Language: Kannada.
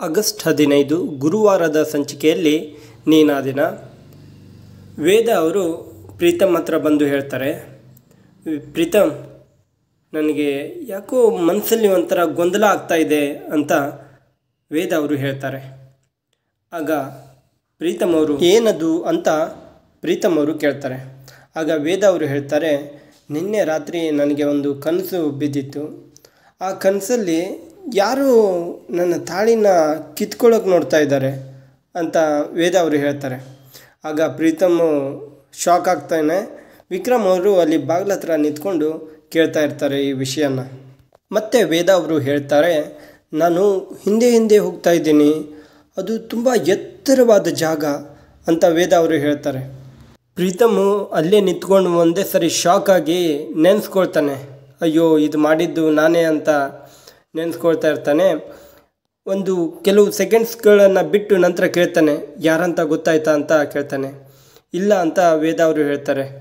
ಆಗಸ್ಟ್ 15 ಗುರುವಾರದ ಸಂಚಿಕೆಯಲ್ಲಿ ನೀನಾದಿನ ವೇದ ಅವರು ಪ್ರೀತಮ್ ಹತ್ರ ಬಂದು ಹೇಳ್ತಾರೆ, ಪ್ರೀತಮ್ ನನಗೆ ಯಾಕೋ ಮನಸ್ಸಲ್ಲಿ ಒಂಥರ ಗೊಂದಲ ಆಗ್ತಾ ಇದೆ ಅಂತ ವೇದ ಅವರು ಹೇಳ್ತಾರೆ. ಆಗ ಪ್ರೀತಮ್ ಅವರು ಏನದು ಅಂತ ಪ್ರೀತಮ್ ಅವರು ಕೇಳ್ತಾರೆ. ಆಗ ವೇದ ಅವರು ಹೇಳ್ತಾರೆ, ನಿನ್ನೆ ರಾತ್ರಿ ನನಗೆ ಒಂದು ಕನಸು ಬಿದ್ದಿತ್ತು. ಆ ಕನಸಲ್ಲಿ ಯಾರು ನನ್ನ ತಾಳಿನ ಕಿತ್ಕೊಳ್ಳೋಕೆ ನೋಡ್ತಾ ಇದ್ದಾರೆ ಅಂತ ವೇದ ಅವರು ಹೇಳ್ತಾರೆ. ಆಗ ಪ್ರೀತಮ್ ಶಾಕ್ ಆಗ್ತಾನೆ. ವಿಕ್ರಮ್ ಅವರು ಅಲ್ಲಿ ಬಾಗಿಲ ಹತ್ರ ನಿಂತ್ಕೊಂಡು ಕೇಳ್ತಾ ಇರ್ತಾರೆ ಈ ವಿಷಯನ. ಮತ್ತೆ ವೇದ ಅವರು ಹೇಳ್ತಾರೆ, ನಾನು ಹಿಂದೆ ಹೋಗ್ತಾ ಇದ್ದೀನಿ, ಅದು ತುಂಬ ಎತ್ತರವಾದ ಜಾಗ ಅಂತ ವೇದ ಅವರು ಹೇಳ್ತಾರೆ. ಪ್ರೀತಮ್ ಅಲ್ಲೇ ನಿಂತ್ಕೊಂಡು ಒಂದೇ ಸರಿ ಶಾಕ್ ಆಗಿ ನೆನೆಸ್ಕೊಳ್ತಾನೆ, ಅಯ್ಯೋ ಇದು ಮಾಡಿದ್ದು ನಾನೇ ಅಂತ ನೆನೆಸ್ಕೊಳ್ತಾ ಇರ್ತಾನೆ. ಒಂದು ಕೆಲವು ಸೆಕೆಂಡ್ಸ್ಗಳನ್ನು ಬಿಟ್ಟು ನಂತರ ಕೇಳ್ತಾನೆ, ಯಾರಂತ ಗೊತ್ತಾಯ್ತಾ ಅಂತ ಕೇಳ್ತಾನೆ. ಇಲ್ಲ ಅಂತ ವೇದ ಅವರು ಹೇಳ್ತಾರೆ.